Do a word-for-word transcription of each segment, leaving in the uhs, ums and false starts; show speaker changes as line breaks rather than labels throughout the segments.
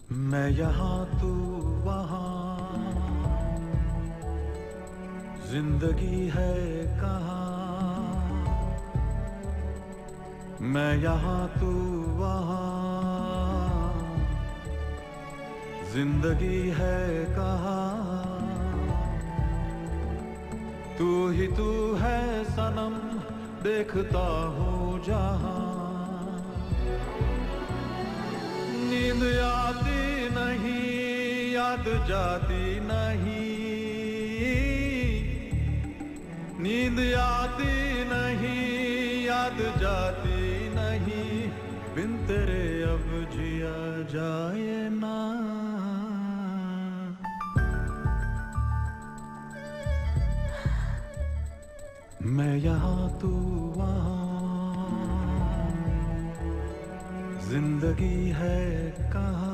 मैं यहाँ तू वहाँ, जिंदगी है कहाँ। मैं यहाँ तू वहाँ, जिंदगी है कहाँ। तू ही तू है सनम, देखता हूँ जहाँ। नींद आती नहीं, याद जाती नहीं। नींद आती नहीं, याद जाती नहीं। बिन तेरे अब जिया जाए ना। मैं यहाँ तू वहाँ, जिंदगी है कहाँ।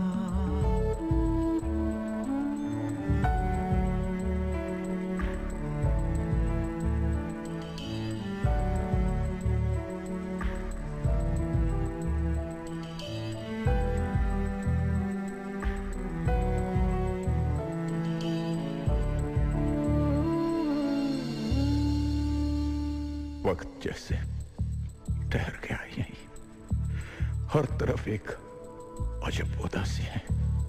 वक्त जैसे ठहर गया यहीं, हर तरफ एक अजब उदासी है।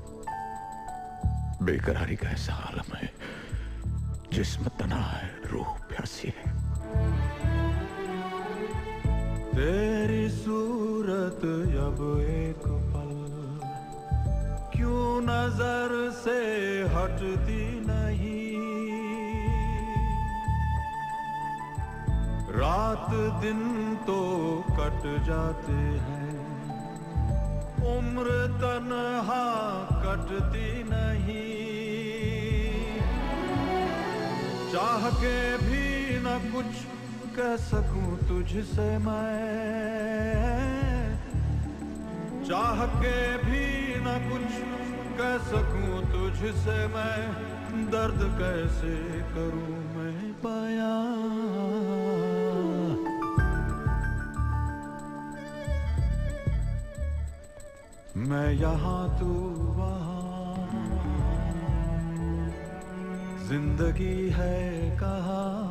बेकरारी का ऐसा आलम है, जिस्म तना है, रूह प्यासी है।
तेरी सूरत अब एक पल क्यों नजर से हटती नहीं। रात दिन तो कट जाते हैं, उम्र तन्हा कटती नहीं। चाह के भी न कुछ कह सकूं तुझसे मैं। चाह के भी न कुछ कह सकूं तुझसे मैं। दर्द कैसे करूं मैं बयां। मैं यहाँ तू वहाँ, जिंदगी है कहाँ।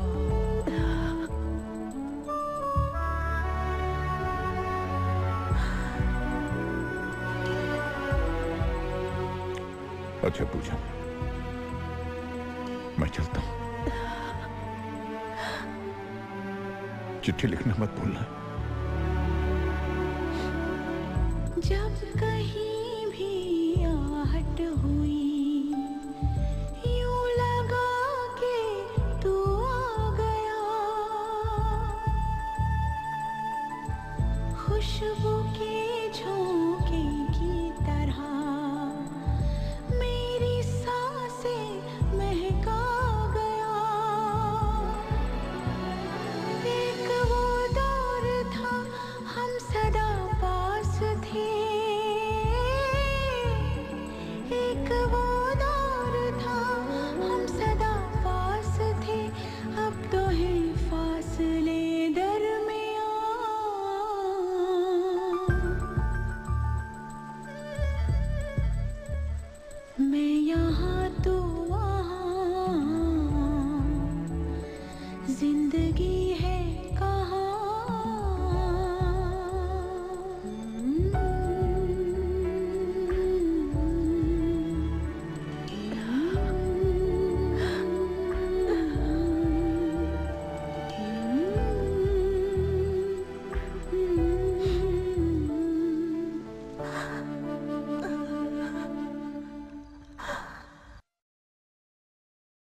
अच्छा पूजा, मैं चलता हूं। चिट्ठी लिखना मत भूलना।
जब कहीं भी आहट हुई, यूं लगा के तू आ गया। खुशबू की झोंक